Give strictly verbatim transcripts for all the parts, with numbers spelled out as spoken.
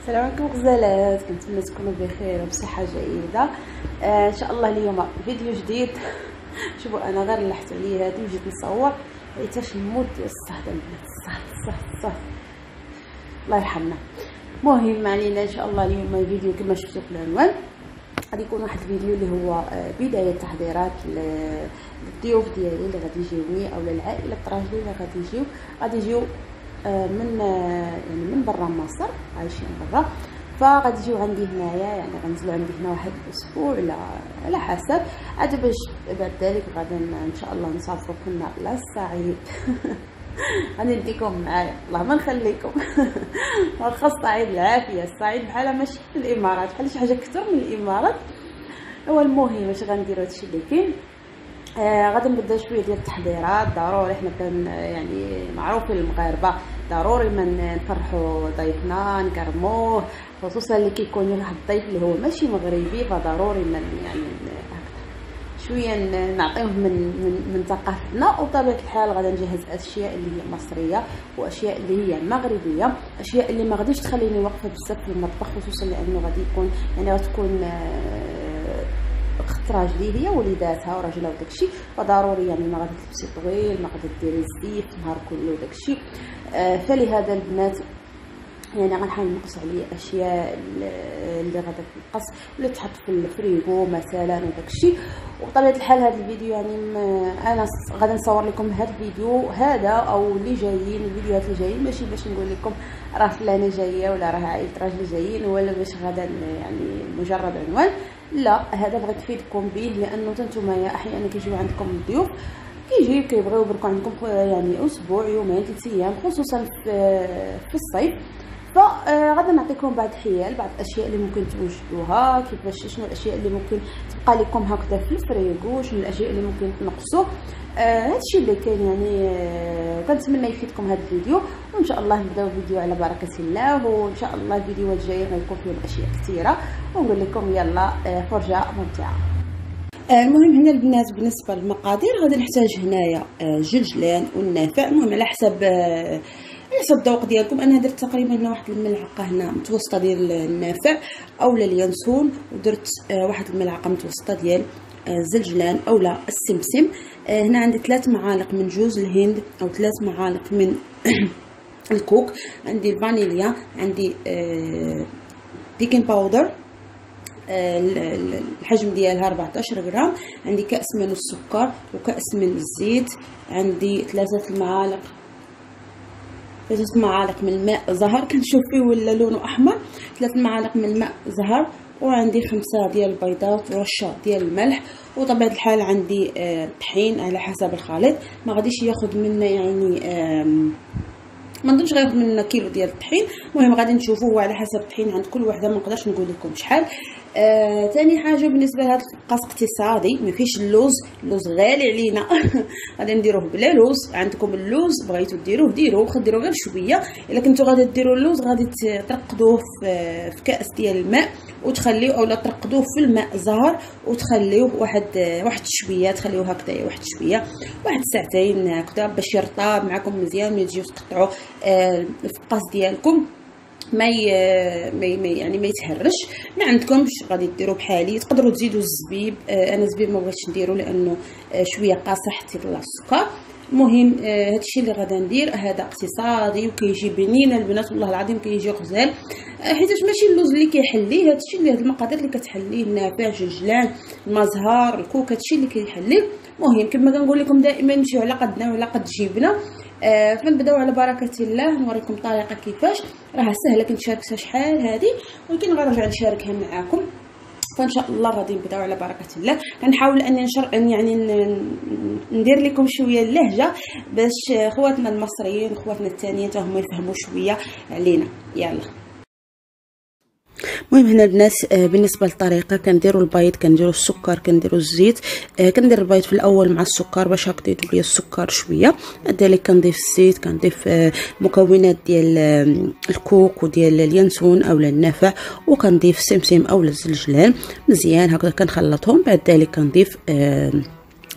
السلام عليكم غزالات، كنتمنى تكونوا بخير وبصحه جيده. آه ان شاء الله اليوم فيديو جديد. شوفوا انا غير لحت عليه هذه وجيت نصور حيتاش المود ديال الصهد البنات، الصهد الصهد الصهد الله يرحمنا. المهم علينا ان شاء الله اليوم فيديو كما شفتوا في العنوان غادي يكون واحد الفيديو اللي هو بدايه التحضيرات للضيوف ديالي اللي غادي يجيوني او للعائله الراجلي اللي غادي يجيو غادي يجيو من يعني من برا مصر، عايشين برا، فغادي يجيو عندي هنايا، يعني غنزلوا عندي هنا واحد الاسبوع على على حسب عاد. باش بعد ذلك غادي ان شاء الله نسافروا كنا للصعيد. غادي نديكم معايا، الله ما نخليكم. واخا الصعيد العافيه، الصعيد بحال ماشي في الامارات، بحال شي حاجه اكثر من الامارات. هو المهم واش غنديروا هادشي اللي كاين. آه غادي نبدا شويه ديال التحضيرات. ضروري حنا كان يعني معروفين المغاربه ضروري ما نفرحوا ضيفنا نكرموه، خصوصا اللي كيكون واحد الضيف اللي هو ماشي مغربي، فضروري من يعني شويه نعطيوه من من من ثقافتنا. وبطبيعه الحال غادي نجهز اشياء اللي هي مصريه واشياء اللي هي مغربيه، اشياء اللي ما غاديش تخليني واقفه بزاف في المطبخ، خصوصا لانه غادي يكون يعني غتكون اخت راجلي هي وليداتها وراجلها وداكشي، فضروري يعني ما غادي تلبسي طويل، ما غادي ديري الزيت النهار كله وداكشي. آه فلهذا البنات يعني غنحاول نقص عليه اشياء اللي غادا تنقص اللي تحط في الفريغو مثلا وداكشي. وبطبيعه الحال هذا الفيديو يعني انا غادي نصور لكم هذا الفيديو هذا او اللي جايين، الفيديوهات اللي جايين ماشي باش نقول لكم راه فلانه جايه ولا راه عائله راجل جايين، ولا باش غادا يعني مجرد عنوان، لا، هذا بغيت نفيدكم به لانه نتوما احيانا كيجيو عندكم الضيوف كيجيو كيبغيو يبركوا عندكم يعني اسبوع يومين ثلاث ايام، خصوصا في في الصيف. فغادي نعطيكم بعض الحيل، بعض الاشياء اللي ممكن توجدوها، كيفاش شنو الاشياء اللي ممكن تبقى لكم هكذا في الفريغو، شنو الاشياء اللي ممكن تنقصوا. آه هادشي اللي كاين يعني. آه كنتمنى يفيدكم هذا الفيديو، وان شاء الله نبداو الفيديو على بركه الله، وان شاء الله الفيديوهات الجايه غيكون فيهم اشياء كثيره، ونقول لكم يلا آه فرجه ممتعه. آه المهم هنا البنات بالنسبه للمقادير غادي نحتاج هنايا آه جلجلان والنافع، المهم على حسب آه على حسب الذوق ديالكم. انا درت تقريبا هنا واحد الملعقه هنا متوسطه ديال النافع اولا اليانسون، ودرت آه واحد الملعقه متوسطه ديال الزلجلان آه اولا السمسم. آه هنا عندي ثلاث معالق من جوز الهند او ثلاث معالق من الكوك، عندي الفانيليا، عندي آه بيكنج باودر آه الحجم ديالها أربعطاش غرام، عندي كأس من السكر وكأس من الزيت، عندي ثلاثه معالق ثلاث معالق من الماء زهر كنشوف فيه ولا لونه احمر، ثلاث معالق من الماء زهر، وعندي خمسة ديال البيضات ورشه ديال الملح. وطبيعه الحال عندي آه طحين على حسب الخليط، ما غاديش ياخذ منا يعني آه ما نظنش غياخذ منا كيلو ديال الطحين. المهم غادي نشوفوا هو على حسب الطحين عند كل وحده، ما نقدرش نقول لكم شحال. آه، ثاني حاجه بالنسبه لهذا القاص اقتصادي ما فيش اللوز، اللوز غالي علينا. غادي نديروه بلا لوز. عندكم اللوز بغيتو ديروه ديروه، واخا ديروه غير شويه. الا كنتو غادي ديروا اللوز غادي ترقدوه في, في كاس ديال الماء وتخليوه، اولا ترقدوه في الماء زهر وتخليوه واحد واحد شويه، تخليوه هكذا واحد شويه واحد ساعتين هكذا باش يرطب معكم مزيان ملي تجيو تقطعوا آه الفقاس ديالكم ما ي... يعني ما يتهرش. ما عندكمش غادي ديروا بحالي، تقدروا تزيدوا الزبيب. آه انا الزبيب ما بغيتش نديرو لانه آه شويه قاصح حتى السكر. المهم آه هادشي اللي غادا ندير هذا اقتصادي وكيجي بنين البنات، والله العظيم كيجي غزال. آه حيتاش ماشي اللوز اللي كيحليه، هادشي اللي هاد المقادير اللي كتحليه النافع جلجلان المزهر الكوك، هادشي اللي كيحليه. المهم كما كنقول لكم دائما نمشيو على قدنا وعلى قد جيبنا. آه فنبداو على بركه الله. نوريكم الطريقه كيفاش، راها سهله كنت شاركتها شحال هذه، ولكن غنرجع نشاركها معكم. فان شاء الله غادي نبداو على بركه الله. كنحاول اني نشر يعني ندير لكم شويه اللهجه باش خواتنا المصريين خواتنا الثانيين حتى هما يفهموا شويه علينا. يلا المهم هنا البنات بالنسبه للطريقه كنديروا البيض، كنديروا السكر، كنديروا الزيت. كندير البيض في الاول مع السكر باش هكا يذوب لي السكر شويه، بعد ذلك كنضيف الزيت، كنضيف مكونات ديال الكوك وديال اليانسون اولا النافع، وكنضيف السمسم اولا الزلجلان مزيان هكذا كنخلطهم. بعد ذلك كنضيف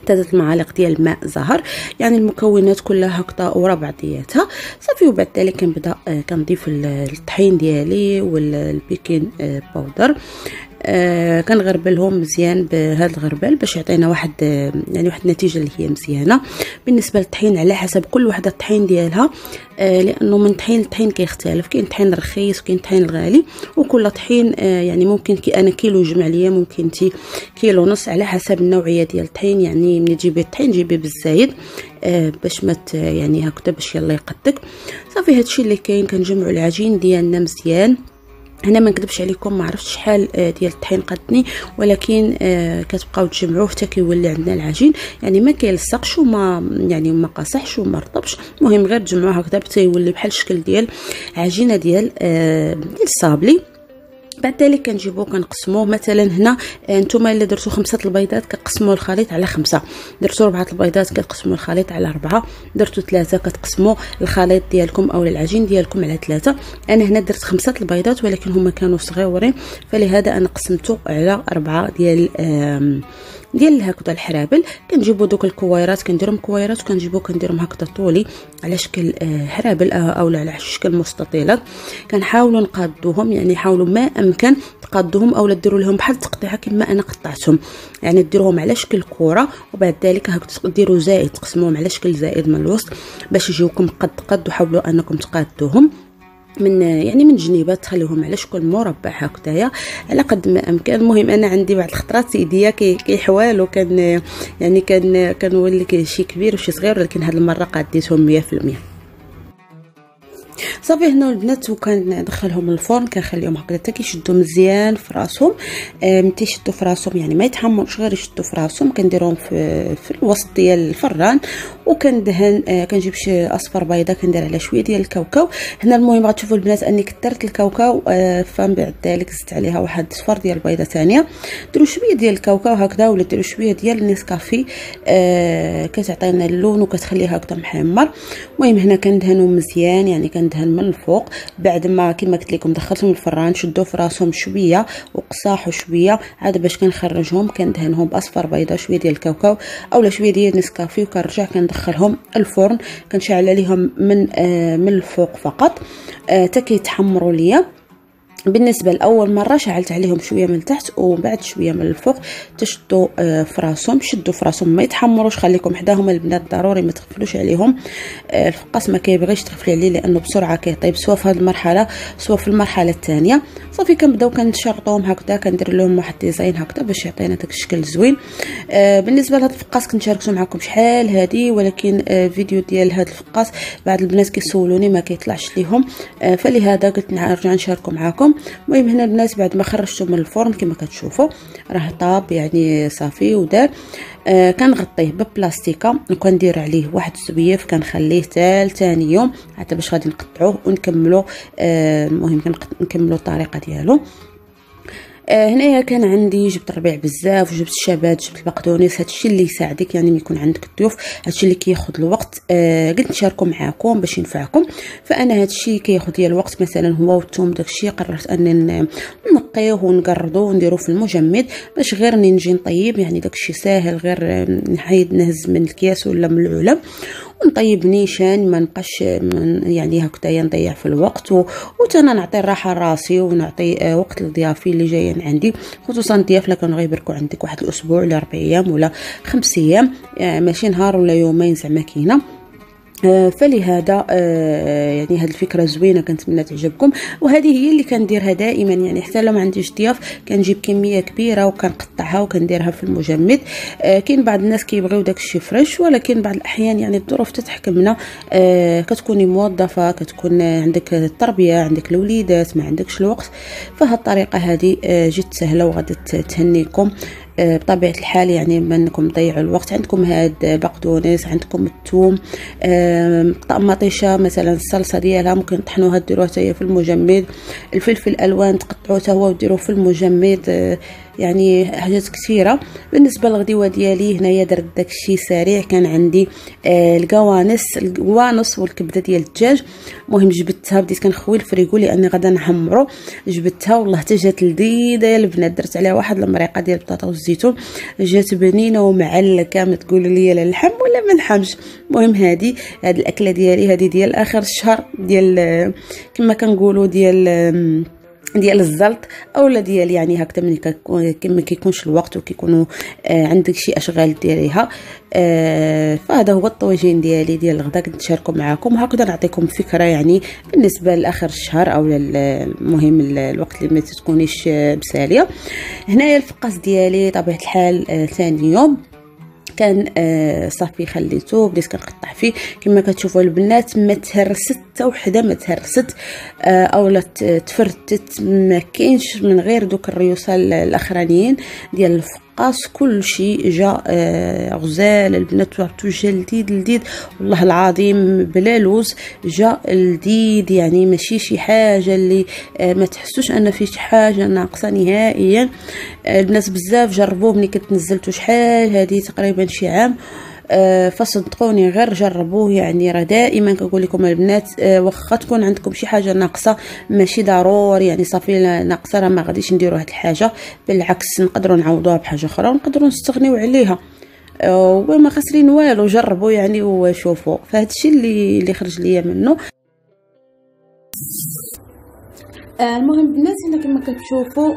ثلاث معالق ديال الماء زهر، يعني المكونات كلها هكذا ورا بعضياتها صافي. وبعد ذلك كنبدا كنضيف الطحين ديالي والبيكين باودر، آه كنغربلهم مزيان بهذا الغربال باش يعطينا واحد آه يعني واحد النتيجه اللي هي مزيانه. بالنسبه للطحين على حسب كل وحده الطحين ديالها، آه لانه من طحين لطحين كيختلف، كاين طحين رخيص وكاين طحين الغالي، وكل طحين آه يعني ممكن كي انا كيلو يجمع ليا ممكن انت كيلو ونص على حسب النوعيه ديال الطحين. يعني ملي تجيبي الطحين جيبي بالزايد آه باش ما يعني هكذا باش يلا يقدك صافي. هادشي اللي كاين. كنجمعوا العجين ديالنا مزيان. هنا ما نكذبش عليكم ما عرفتش شحال ديال الطحين قدني، ولكن آه كتبقاو تجمعوه حتى كيولي عندنا العجين، يعني ما كيلصقش وما يعني ما قاصحش وما رطبش، المهم غير تجمعوه هكذا حتى يولي بحال الشكل ديال عجينه ديال آه ديال الصابلي. بعد ذلك كنجيبوه كنقسموه. مثلا هنا نتوما الا درتو خمسه البيضات كتقسموا الخليط على خمسه، درتو ربعه البيضات كتقسموا الخليط على اربعه، درتو ثلاثه كتقسموا الخليط ديالكم او العجين ديالكم على ثلاثه. انا هنا درت خمسه البيضات ولكن هما كانوا صغيورين، فلهذا انا قسمته على اربعه ديال ديال هكذا الحرابل. كنجيبوا دوك الكويرات كنديرهم كويرات وكنجيبو كنديرهم هكذا طولي على شكل حرابل او على شكل مستطيلات. كنحاولوا نقادوهم، يعني حاولوا ما امكن تقادوهم او ديروا لهم بحال التقطيعه كما انا قطعتهم، يعني ديروهم على شكل كره وبعد ذلك هكذا ديروا زائد تقسموهم على شكل زائد من الوسط باش يجيوكم قد قد، وحاولوا انكم تقادوهم من يعني من جنيبات تخليهم على شكل مربع هكذايا على قد ما امكن. المهم انا عندي بعض الخطرات يديا كيحوال وكان يعني كان كنولي شي كبير وشي صغير، ولكن هذه المره قاديتهم مية في المية صافي. هنا البنات وكندخلهم الفرن كنخليهم هكذا حتى كيشدوا مزيان في راسهم. آه ملي يشدوا في راسهم يعني ما يتحمروش غير يشدوا في راسهم، كنديرهم في, في الوسط ديال الفران وكندهن. آه كنجيب شي اصفر بيضه كندير على شويه ديال الكاوكاو. هنا المهم غتشوفوا البنات اني كثرت الكاوكاو، آه فمن بعد ذلك زدت عليها واحد صفر ديال البيضه ثانيه. ديروا شويه ديال الكاوكاو هكذا ولا ديروا شويه ديال النسكافي، آه كتعطينا اللون وكتخليها هكذا محمر. المهم هنا كندهنوا مزيان، يعني كندهن من الفوق بعد ما كما قلت لكم دخلتهم الفران شدوا في راسهم شويه وقصاحوا شويه، عاد باش كنخرجهم كندهنهم باصفر بيضه شويه ديال الكاوكاو اولا شويه ديال نسكافي وكنرجع كندخلهم الفرن. كنشعل عليهم من آه من الفوق فقط حتى آه كيتحمروا ليا. بالنسبه لاول مره شعلت عليهم شويه من التحت وبعد شويه من الفوق تشدوا آه في راسهم، شدوا في راسهم ما يتحمروش، خليكم حداهم البنات ضروري ما تغفلوش عليهم. آه الفقاس ما كيبغيش تغفلي عليه لانه بسرعه كيطيب سواء في هذه المرحله سواء في المرحله الثانيه. صافي كنبداو كنشرطوهم هكذا، كندير لهم واحد ديزاين هكذا باش يعطينا داك الشكل زوين. آه بالنسبه لهذا الفقاس كنت شاركته معكم شحال هذه، ولكن آه فيديو ديال هذا الفقاس بعض البنات كيسولوني ما كيطلعش ليهم، آه فلهذا قلت نرجع نشاركه معكم. المهم هنا البنات بعد ما خرجته من الفرن كما كتشوفوا راه طاب يعني صافي ودار. آه كنغطيه ببلاستيكه وكندير عليه واحد الزبيف كنخليه حتى ثاني يوم حتى باش غادي نقطعوه ونكملوا. آه المهم كنكملوا الطريقه ديالو. آه هنايا كان عندي جبت الربيع بزاف وجبت الشبات جبت البقدونس، هادشي اللي يساعدك يعني ملي يكون عندك الضيوف، هادشي اللي كياخذ الوقت. آه قلت نشاركو معاكم باش ينفعكم. فانا هادشي كياخذ ديال الوقت مثلا هو والثوم داكشي قررت انني نقيه ونقرضو ونديرو في المجمد باش غير نجي نطيب، يعني داكشي ساهل غير نحيد نهز من الكياس ولا من العلب ونطيب نيشان ما نبقاش يعني هكذايا نضيع في الوقت، وتانا نعطي الراحه لراسي ونعطي وقت لضيافي اللي جايين عندي، خصوصا الضياف اللي كانوا غيبركوا عندك واحد الاسبوع ولا اربع ايام ولا خمس ايام، يعني ماشي نهار ولا يومين زعما كاينه. آه فلهذا آه يعني هذه الفكره زوينه كنتمنى تعجبكم، وهذه هي اللي كنديرها دائما، يعني حتى لو ما عنديش ضياف كنجيب كميه كبيره وكنقطعها وكنديرها في المجمد. آه كاين بعض الناس كيبغيو داكشي فريش، ولكن بعض الاحيان يعني الظروف تتحكمنا، آه كتكوني موظفه كتكون عندك التربيه عندك الوليدات ما عندكش الوقت، فهاد الطريقه هذه آه جد سهله وغادي تهنيكم بطبيعه الحال، يعني ما انكم تضيعوا الوقت. عندكم هاد بقدونس عندكم الثوم طماطيشه مثلا الصلصه ديالها ممكن تطحنوها ديروها حتى هي في المجمد، الفلفل الالوان تقطعوه حتى هو وديروه في المجمد. يعني حاجات كثيره. بالنسبه للغديوه ديالي هنايا درت داكشي سريع. كان عندي آه القوانص القوانص والكبده ديال الدجاج. المهم جبدتها بديت كنخوي الفريغو لاني غادا نحمرو. جبدتها والله حتى جات لذيذه يا البنات. درت عليها واحد المريقه ديال البطاطا والزيتون، جات بنينه ومعلكه. ما تقولوا لي لا اللحم ولا ما نحمش. المهم هذه هذه الاكله ديالي هذه ديال اخر الشهر، ديال كما كنقولوا ديال ديال الزلط اولا ديال يعني هكذا ملي كيكون ما كيكونش الوقت وكيكونوا آه عندك شي اشغال دياليها. آه فهذا هو الطويجين ديالي ديال الغدا كنت نشاركو معكم هكذا، نعطيكم فكره يعني بالنسبه لاخر الشهر او المهم الوقت اللي ما تكونيش مساليه. هنايا الفقاس ديالي طبيعه الحال آه ثاني يوم كان آه صافي خليته بديت كنقطع فيه كما كتشوفوا البنات. ما تهرست حتى وحده ما تهرست آه اولا تفرتت، ما كاينش من غير دوك الريوسه الاخرانيين ديال الفقاس. كل شيء جا آه غزال البنات، عرفتوا جا لذيذ لذيذ والله العظيم بلا لوز. جا لذيذ يعني ماشي شي حاجه اللي آه ما تحسوش ان فيه شي حاجه ناقصه نهائيا. آه البنات بزاف جربوه ملي كنت نزلته شحال هذه تقريبا شي عام. أه فصدقوني غير جربوه. يعني راه دائما كنقول لكم البنات أه واخا تكون عندكم شي حاجه ناقصه ماشي ضروري يعني صافي ناقصه راه ما غاديش نديروا هاد الحاجه، بالعكس نقدروا نعوضوها بحاجه اخرى ونقدروا نستغنيو عليها أه وما خاسرين والو. جربوا يعني وشوفوا. فهاد الشيء اللي اللي خرج ليا منه. أه المهم الناس هنا كما كتشوفوا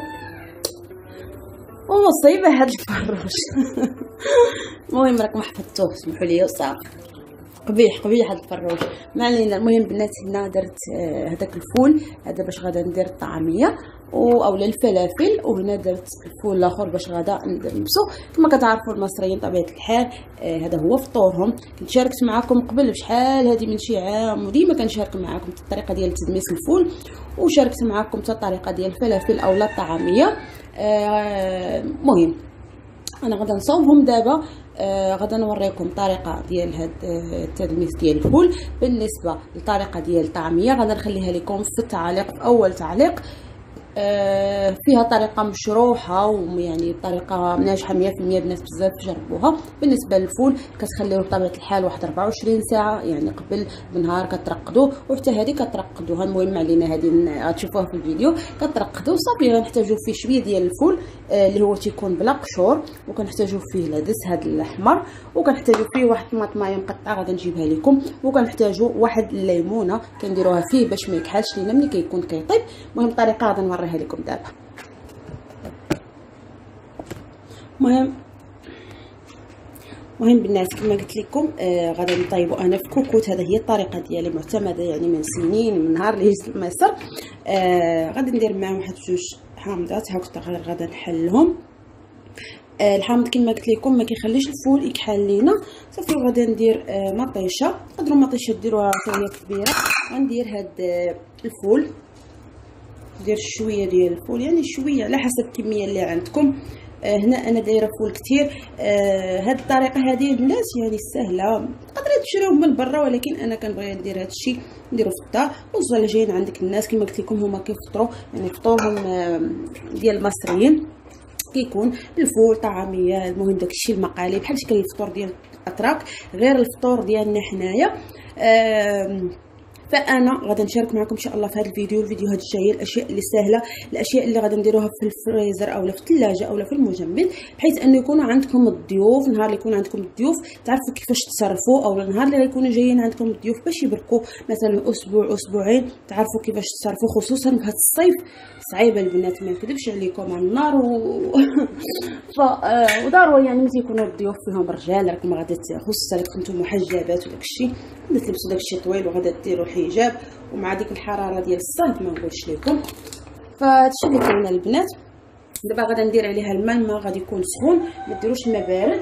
ومصيبه هاد الفروج. المهم راكم حفظتوه سمحوا لي وصافي. قبيح قبيح هاد الفروج ما علينا. المهم بنات هنا درت هذاك آه الفول هذا باش غادا ندير الطعميه اولا الفلافل، وهنا درت الفول الاخر باش غادا نلبسو. كما كتعرفوا المصريين طبيعه الحال آه هذا هو فطورهم. كنت شاركت معكم قبل بشحال هذه من شي عام وديما كنشارك معكم الطريقه ديال تدميس الفول، وشاركت معكم حتى الطريقه ديال الفلافل اولا الطعميه. آه مهم انا غادا نصاوبهم دابا. آه غادا نوريكم طريقه ديال هاد التدميس ديال الفول. بالنسبه للطريقه ديال الطعميه غادا نخليها لكم في التعليق في اول تعليق. آه فيها طريقه مشروحه ويعني طريقه ناجحه مية في المية. بنات بزاف جربوها. بالنسبه للفول كتخليوه بطبيعه الحال واحد أربعة وعشرين ساعه يعني قبل بنهار كترقدوه، وحتى هذه كترقدوها. المهم علينا هذه غتشوفوها في الفيديو. كترقدوا صافي غنحتاجوا فيه شويه ديال الفول آه اللي هو تيكون بلا قشور، وكنحتاجوا فيه العدس هذا الاحمر، وكنحتاجوا فيه واحد الطماطمايه مقطعه غادا نجيبها لكم، وكنحتاجوا واحد الليمونه كنديروها فيه باش ما يكحلش لينا ملي كيكون كيطيب. المهم الطريقه غادا نوريها لكم دابا. المهم المهم بالناس كما قلت لكم آه غادا نطيبوا انا في كوكوت. هذا هي الطريقه ديالي معتمده يعني من سنين من نهار اللي جيت لمصر. آه غادي ندير معاهم واحد جوج حامضات هكا غير غادا نحلهم. آه الحامض كما قلت لكم ما كيخليش الفول يكحل لينا. صافي غادا ندير آه مطيشه، تقدروا مطيشه ديروها شويه كبيره. غندير هاد آه الفول، ندير شويه ديال الفول يعني شويه على حسب الكميه اللي عندكم. آه هنا انا دايره فول كتير. آه هاد الطريقه هذه الناس يعني سهله تقدروا تشريوه من برا، ولكن انا كنبغي ندير هاد الشيء نديرو في الدار. وصل جايين عندك الناس كما قلت لكم هما كيفطروا يعني فطورهم آه ديال المصريين كيكون الفول طعميه. المهم داكشي المقالي بحال شكل الفطور ديال الاتراك غير الفطور ديالنا حنايا. آه فانا غادي نشارك معكم ان شاء الله في هذا الفيديو الفيديوهات الجايه الاشياء اللي سهله، الاشياء اللي غادي نديروها في الفريزر اولا في الثلاجه اولا في المجمد، بحيث انه يكونوا عندكم الضيوف. نهار اللي يكون عندكم الضيوف تعرفوا كيفاش تصرفوا، او النهار اللي غيكونوا جايين عندكم الضيوف باش يبركوا مثلا اسبوع اسبوعين تعرفوا كيفاش تصرفوا. خصوصا في هذا الصيف صعيبه البنات ما نكذبش عليكم على النار و... ف آه وضروري يعني ملي يكونوا الضيوف فيهم رجال راكم غادي خصوصا لك كنتم محجبات وداك الشيء غادي تلبسوا داك الشيء طويل وغادي ديروا الحجاب ومع ديك الحراره ديال الصهد ما نقولش لكم. فهادشي اللي كاين البنات. دابا غادي ندير عليها الماء، الماء غادي يكون سخون ما ديروش الماء بارد.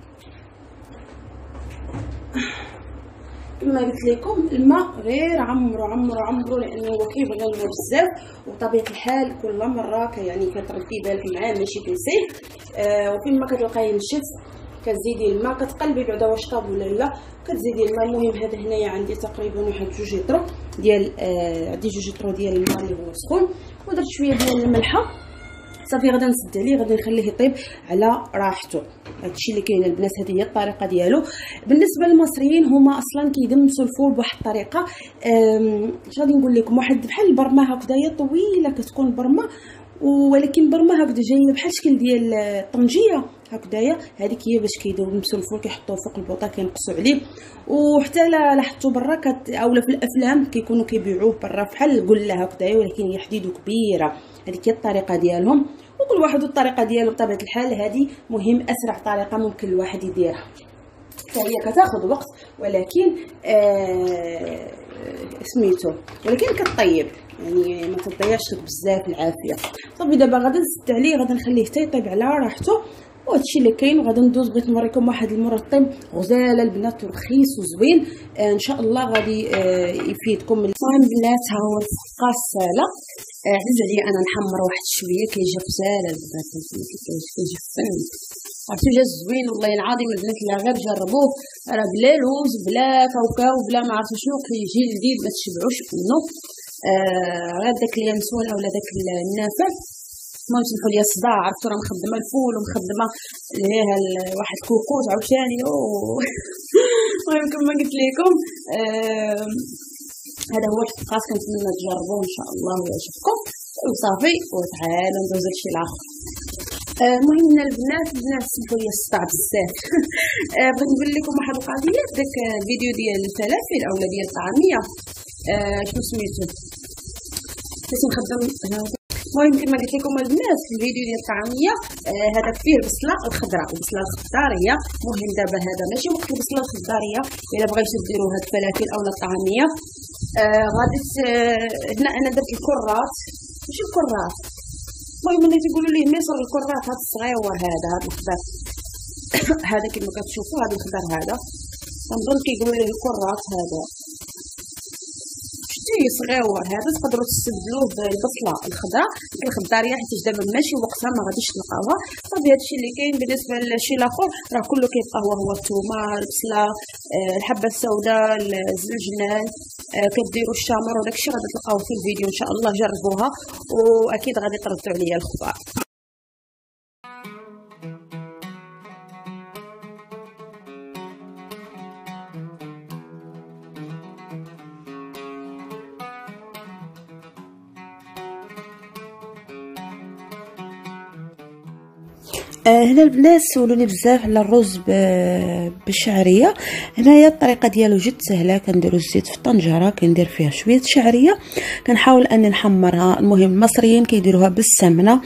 كما قلت لكم الماء غير عمرو عمرو عمرو لانه هو كيبغي الماء بزاف، وطبيعه الحال كل مره يعني كتردي بالك معاه ماشي تنسيه. آه وفين ما كتلقايه نشف كتزيدي الماء كتقلبي بعدا واش طاب ولا لا كتزيدي الماء. المهم هذا هنايا عندي تقريبا واحد جوج لتر ديال آه عندي جوج لتر ديال الماء اللي هو سخون، ودرت شويه ديال الملحه صافي غادي نسد عليه، غادي نخليه يطيب على راحته. هادشي اللي كاين البنات، هذه هي الطريقه ديالو. بالنسبه للمصريين هما اصلا كيدمسوا الفول بواحد الطريقه، اش غادي نقول لكم، واحد بحال البرمه هكذايا طويله كتكون برمه، ولكن برمه هكذا جايه بحال الشكل ديال الطنجيه هكذايا. هذيك هي باش كيدمسوا الفول، كيحطوه فوق البوطه كينقصوا عليه. وحتى لا لاحظتوا برا كت... اولا في الافلام كيكونوا كيبيعوه برا بحال القله هكذايا، ولكن هي حديده كبيره. هذيك هي الطريقه ديالهم، وكل واحد والطريقه ديالو بطبيعه الحال. هذه مهم اسرع طريقه ممكن الواحد يديرها، فهي كتاخذ وقت ولكن آه سميتو ولكن كطيب، يعني ما تضيعش لك بزاف العافيه. صافي دابا غادي نسد عليه، غادي نخليه حتى يطيب على راحته. وهادشي اللي كاين. وغادي ندوز بغيت نوريكم واحد المرطب غزاله البنات ورخيص وزوين، آه ان شاء الله غادي آه يفيدكم. المهم البنات ها هو الفقاس ساله، آه عزيز عليا انا نحمر واحد شويه كيجي غزاله البنات، كيجي فن. عرفتو جا زوين والله العظيم البنات، لا غير جربوه، راه بلا لوز بلا كاوكاو بلا ما عرفت شنو، كيجي لذيذ ما تشبعوش منه. آه غير داك اليانسون اولا داك النافع. المهم سمحوا لي الصداع، عرفتو راه مخدمه الفول ومخدمه ليها واحد الكوكوط عاوتاني. المهم كما قلت لكم آه هذا هو الفقاس، كنتمنى تجربوه ان شاء الله ويعجبكم. وصافي وتعالوا ندوزو لشي لاخر. المهم آه البنات البنات سمحوا لي الصداع بزاف. آه بغيت نقول لكم واحد القضيه، داك الفيديو ديال الفلافل اولا ديال الطعميه آه شنو سميتو كنت نخدم. المهم كما قلت لكم البنات في الفيديو ديال الطعميه آه هذا فيه البصله الخضراء والبصله الخضاريه. مهم دابا هذا ماشي وقت البصله الخضاريه، الا بغيتو ديروا هاد الفلافل اولا الطعميه آه غادي آه هنا انا درت الكرات ماشي الكرات، المهم اللي تيقولوا ليه مصر الكرات، هاد الصغيور هذا هاد الخضر هذا كما كتشوفوا هذا الخضر هذا كنظن كيقولوا ليه الكرات. هذا شتي صغيور هذا تقدروا تستبدلوه بالبصله الخضراء الخضاريه، حيت دابا ماشي وقتها ما غاديش تلقاوها. صافي هادشي اللي كاين. بالنسبه للشي الاخر راه كله كيبقى هو هو الثومه البصله آه الحبه السوداء الزنجنان آه كديروا الشامر وداكشي غادي تلقاوه في الفيديو ان شاء الله. جربوها واكيد غادي تردوا عليا الخبار. آه هنا البنات سولوني بزاف على الرز بالشعريه. هنايا الطريقه ديالو جد سهله. كنديروا الزيت في الطنجره، كندير فيها شويه شعريه، كنحاول اني نحمرها. المهم المصريين كيديروها بالسمنه،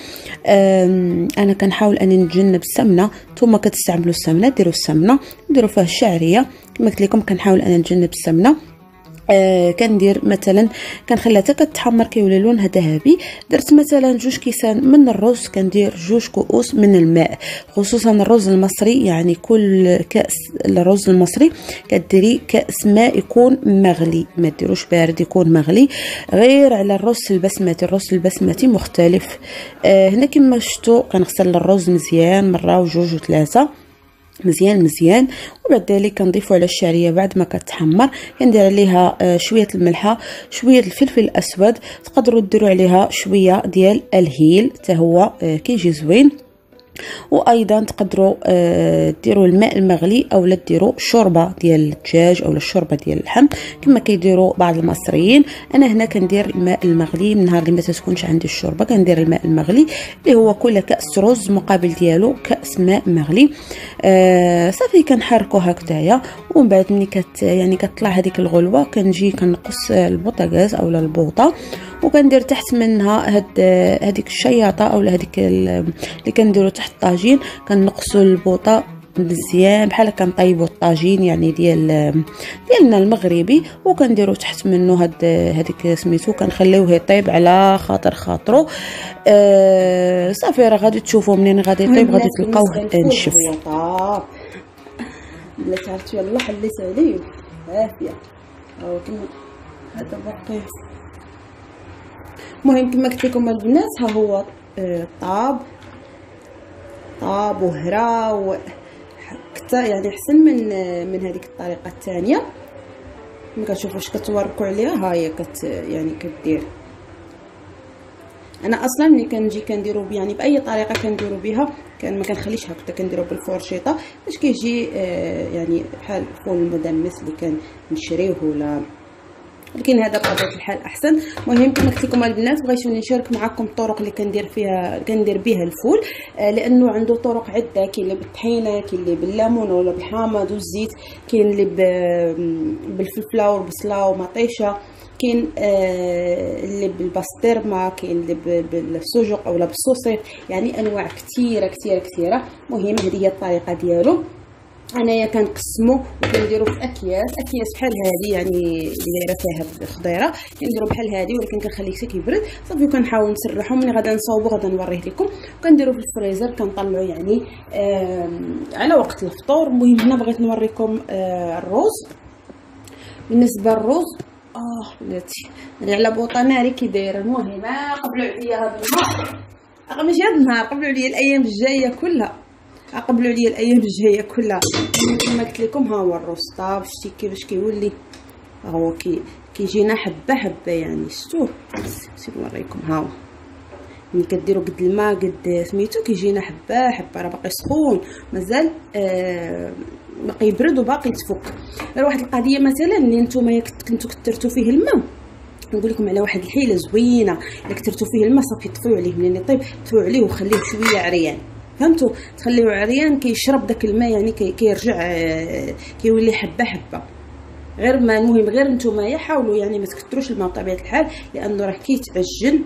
انا كنحاول اني نتجنب السمنه. نتوما كتستعملوا السمنه ديروا السمنه، ديروا فيها الشعريه. كما قلت لكم كنحاول اني نتجنب السمنه. آه كندير مثلا كنخليها حتى كتحمر كيولي لونها ذهبي. درت مثلا جوج كيسان من الرز، كندير جوج كؤوس من الماء، خصوصا الرز المصري. يعني كل كاس الرز المصري كديري كاس ماء يكون مغلي، ما ديروش بارد، يكون مغلي. غير على الرز البسمتي، الرز البسمتي مختلف. آه هنا كما شفتوا كنغسل الرز مزيان مره وجوج وثلاثه مزيان مزيان. وبعد ذلك كنضيفوا على الشعريه بعد ما كتحمر كندير عليها شويه الملحه شويه الفلفل الاسود، تقدروا ديروا عليها شويه ديال الهيل حتى هو كيجي زوين. وايضا تقدروا ديروا الماء المغلي اولا ديروا شوربه ديال الدجاج اولا الشوربه ديال اللحم كما كيديروا بعض المصريين. انا هنا كندير الماء المغلي من نهار اللي ما تكونش عندي الشوربه، كندير الماء المغلي اللي هو كل كاس رز مقابل ديالو كاس ماء مغلي. آه صافي كنحركو هكذايا. ومن بعد ملي كت يعني كتطلع هذيك الغلوه كنجي كنقص البوطاغاز اولا البوطه، وكندير تحت منها هاد هذيك الشياطه اولا هذيك اللي كنديروا تحت الطاجين. كنقصوا البوطه مزيان بحال كنطيبوا الطاجين يعني ديال ديالنا المغربي، وكنديروا تحت منه هاد هذيك سميتو كنخليوه يطيب على خاطر خاطرو. آه صافي راه غادي تشوفوا منين غادي يطيب غادي تلقاوه نشف. بلا تعرفتوا يلاه حليت عليه عافيه. راه كما هذا باقي. المهم كما قلت لكم البنات ها هو طاب طاب وهرا وكتا يعني احسن من من هذيك الطريقه الثانيه. ما كتشوفوش كتوركوا عليها ها هي كت يعني كدير انا اصلا ملي كنجي كنديرو يعني باي طريقه كنديرو بها كان ما كنخليش هكذا، كنديرو بالفورشيطه باش كيجي آه يعني بحال الفول المدمس اللي كنشريوه ولا، ولكن هذا بطبيعه الحال احسن. المهم كما قلت لكم البنات بغيتوني نشارك معكم الطرق اللي كندير فيها كندير بها الفول، آه لانه عنده طرق عده، كاين اللي بالطحينه، كاين اللي بالليمون ولا بالحامض والزيت، كاين اللي بالفلفله والبصله ومطيشه، كاين آه اللي بالباسترما، كاين اللي بالسجق اولا بالسوسيط، يعني انواع كثيره كثيره كثيره. المهم هذه هي الطريقه ديالو. انايا كنقسمو وكنديرو في اكياس اكياس بحال هذه يعني اللي دايره فيها الخضيره، كنديرو بحال هذه ولكن كنخليه حتى كيبرد صافي، وكنحاول نسرحو. ملي غادا نصاوبو غادا نوريه لكم. كنديرو في الفريزر كنطلعو يعني على وقت الفطور. المهم هنا بغيت نوريكم آه الرز. بالنسبه للرز اه بلاتي اللي على بوطه ناري كي داير. المهم قبلوا عليا هذا النهار، ماشي هذا النهار، قبلوا عليا الايام الجايه كلها، قبلوا عليا الايام الجايه كلها. كما قلت لكم ها هو الرز طاب، شتي كيفاش كيولي، ها هو كي كيجينا حبه حبه يعني. شفتوه؟ نسيت نوريكم. ها هو ملي كديروا قد الماء قد سميتو كيجينا حبه حبه، راه باقي سخون مازال آه باقي يبرد وباقي يتفك. غير واحد القضيه مثلا اللي نتوما كنتو كثرتوا فيه الماء، نقول لكم على واحد الحيله زوينه، الا كثرتوا فيه الماء صافي طفيو عليه، ملي يطيب طفيو عليه وخليه شويه عريان، فهمتوا؟ تخليوه عريان كيشرب داك الماء يعني كيرجع كيولي حبه حبه. غير ما المهم غير نتوما حاولوا يعني ما تكثروش الماء بطبيعه الحال، لانه راه كيتعجن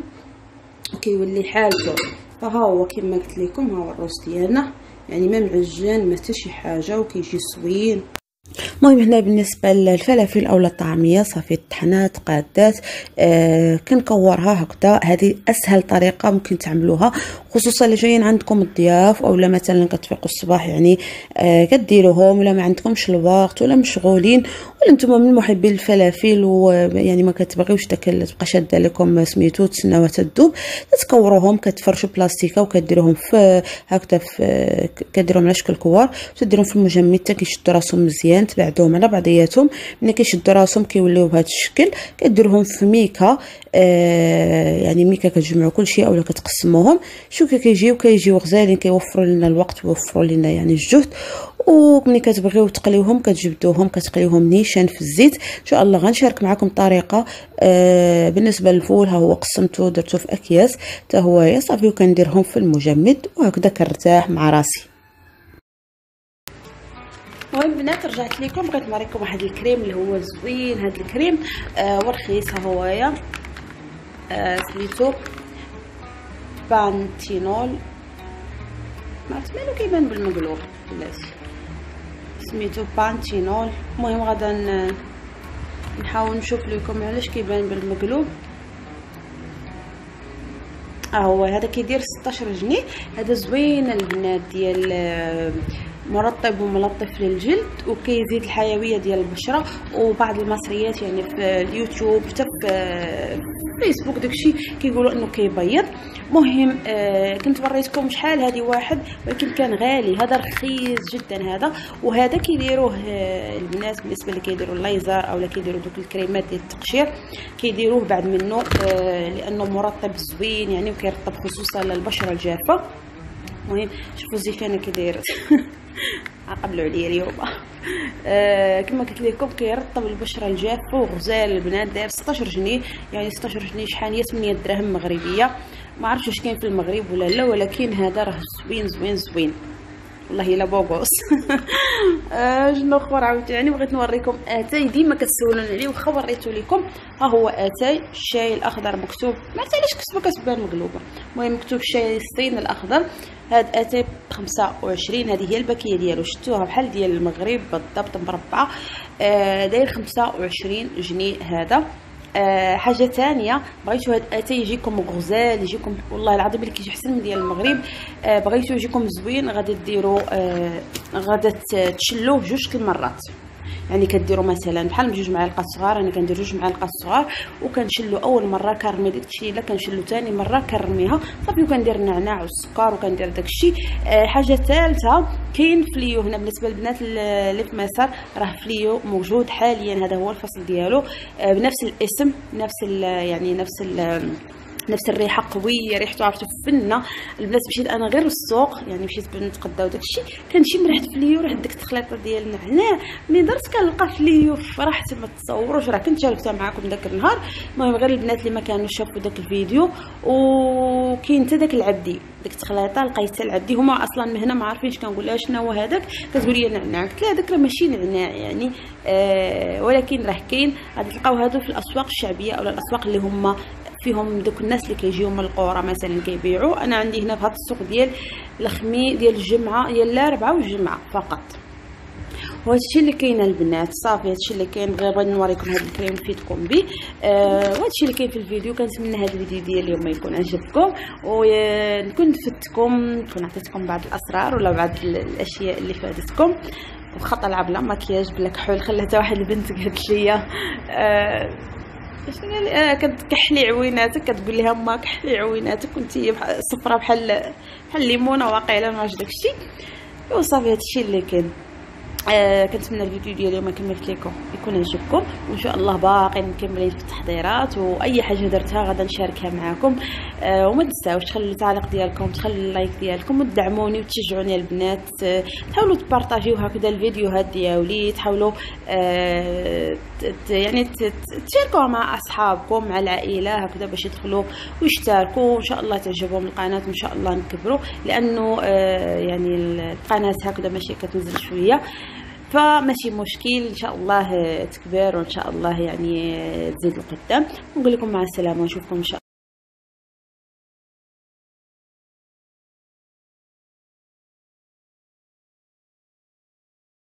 وكيولي حالته. فها هو كما قلت لكم، ها هو الروز ديالنا يعني ما معجن ما حتى شي حاجه وكيجي زوين. المهم هنا بالنسبه للفلافل اولا الطعميه صافي طحنات قادات آه كنكورها هكذا. هذه اسهل طريقه ممكن تعملوها، خصوصا اللي جايين عندكم الضياف اولا مثلا كتفيقوا الصباح يعني آه كديروهم، ولا ما عندكمش الوقت ولا مشغولين ولا نتوما من محبين الفلافل ويعني ما كتبغيوش داك تبقى شاده لكم سميتو تسناو تذوب، تكوروهم كتفرشوا بلاستيكه وكديروهم في هكذا في كديروهم على شكل كوار وتديروهم في المجمد حتى كيشدوا راسهم مزيان، تبعدوهم على بعضياتهم. ملي كيشدوا راسهم كيوليو بهذا الشكل كديروهم في ميكا آه يعني ميكا كتجمعوا كلشي اولا كتقسموهم. شو كيجيو كيجيو غزالين، كيوفروا لنا الوقت ويوفروا لنا يعني الجهد. وملي كتبغيو تقليوهم كتجبدوهم كتقليوهم نيشان في الزيت. ان شاء الله غنشارك معكم طريقه آه بالنسبه للفول. ها هو قسمته درته في اكياس حتى هو صافي، وكنديرهم في المجمد وهكذا كنرتاح مع راسي. المهم بنات رجعت لكم بغيت نوريكم واحد الكريم اللي هو زوين. هذا الكريم آه ورخيص، ها هويا آه سميتو بانتينول، ما عرفت مالو كيبان بالمقلوب بلاتي، سميتو بانتينول. المهم غادا نحاول نشوف لكم علاش كيبان بالمقلوب. ها هو هذا كيدير ستاشر جنيه. هذا زوين البنات ديال مرطب وملطف للجلد وكيزيد الحيويه ديال البشره. وبعض المصريات يعني في اليوتيوب حتى في فيسبوك داكشي كيقولوا انه كيبيض. مهم آه كنت وريتكم شحال هذه واحد ولكن كان غالي، هذا رخيص جدا هذا. وهذا كيديروه آه البنات بالنسبه اللي كيديروا الليزر اولا كيديروا دوك الكريمات ديال التقشير كيديروه بعد منه آه لانه مرطب زوين يعني وكيرطب خصوصا للبشره الجافه. المهم شوفوا الزيفانه كي دايرت عقبلوا عليا اليوم آه كما قلت لكم كيرطب البشره الجافه وغزال البنات. داير ستاشر جنيه يعني ستاشر جنيه شحال هي ثمانية دراهم مغربيه. ما عرفتش واش كاين في المغرب ولا لا، ولكن هذا راه زوين زوين زوين والله الا بوغوس آه شنو اخر عاوتاني بغيت نوريكم اتاي ديما كتسولون عليه واخا وريتو لكم. ها هو اتاي الشاي الاخضر مكتوب، ما عرفت علاش كتبه كتبان مقلوبه، المهم مكتوب شاي الصين الاخضر. هاد اتاي خمسة وعشرين، هذه هي الباكيه ديالو شفتوها بحال ديال المغرب بالضبط مربعه آه داير خمسة وعشرين جنيه هذا. آه حاجه ثانيه بغيتو هاد اتاي يجيكم غزال يجيكم والله العظيم اللي كيجي احسن من ديال المغرب. آه بغيتو يجيكم زوين غادي ديروا آه غادا تشلوه جوج المرات، يعني كديروا مثلا بحال بجوج معالق صغار. انا كندير جوج معالق صغار وكنشلو اول مره كرمي داكشي، الا كنشلو ثاني مره كرميها صافي، وكندير النعناع والسكر وكندير داكشي. آه حاجه ثالثه كاين فليو هنا بالنسبه للبنات اللي في مصر، راه فليو موجود حاليا، هذا هو الفصل ديالو آه بنفس الاسم نفس يعني نفس نفس الريحه قويه، ريحته عرفتو فنه. البنات مشيت انا غير السوق، يعني مشيت بنتقدا وداكشي، كنمشي من ريحه فليو، ريحه ديك التخليطه ديال النعناع. ملي درت كنلقى فليو فرحت، ما تصوروش، راه كنت شاركتها معكم داك النهار. المهم غير البنات اللي ما كانوش شافوا داك الفيديو. وكاين حتى داك العبدي، ديك التخليطه لقيتها العبدي، هما اصلا من هنا ما عارفينش كنقول لها شنو هو هذاك، كتقول لي نعناع، قلت لها هذاك راه ماشي نعناع يعني آه ولكن راه كاين، غادي تلقاو هادو في الاسواق الشعبيه او الاسواق اللي هما فيهم دوك الناس اللي كيجيو من القرى مثلا كيبيعوا. انا عندي هنا في هذا السوق ديال الخميس ديال الجمعه، ديال الاربعاء والجمعه فقط. وهذا الشيء اللي كاين البنات، صافي هذا الشيء اللي كاين. بغيت نوريكم هذا الكريم نفيدكم به. آه وهذا الشيء اللي كاين في الفيديو. كنتمنى هذا الفيديو ديال اليوم يكون عجبكم، ونكون فدتكم، نكون عطيتكم بعض الاسرار ولا بعض الاشياء اللي فادتكم. وخا طالعه بلا مكياج بلا كحول، خلاتها واحد البنت قالت لي آه آه كتكحلي عويناتك، كتقول لها ما كحلي عويناتك كنتي صفرا بحال بحال الليمونه واقيلا ما عجبك الشيء. وصافي هذا الشيء اللي كاين. آه كنتمنى الفيديو ديال اليوم كما قلت لكم يكون عجبكم، وان شاء الله باقي مكملين في التحضيرات، واي حاجه درتها غادا نشاركها معكم. آه وما تنساوش تخلوا التعليق ديالكم، تخلوا اللايك ديالكم، وتدعموني وتشجعوني البنات. آه تحاولوا تبارطاجيو هكذا الفيديوهات ديالي، تحاولوا آه يعني تشاركوها مع اصحابكم مع العائله هكذا باش يدخلوا ويشتركوا، وان شاء الله تعجبهم القناه، وان شاء الله نكبروا، لانه آه يعني القناه هكذا ماشي كتنزل شويه، فماشي مشكل، ان شاء الله تكبر، وان شاء الله يعني تزيد لقدام. نقول لكم مع السلامه، ونشوفكم ان شاء الله.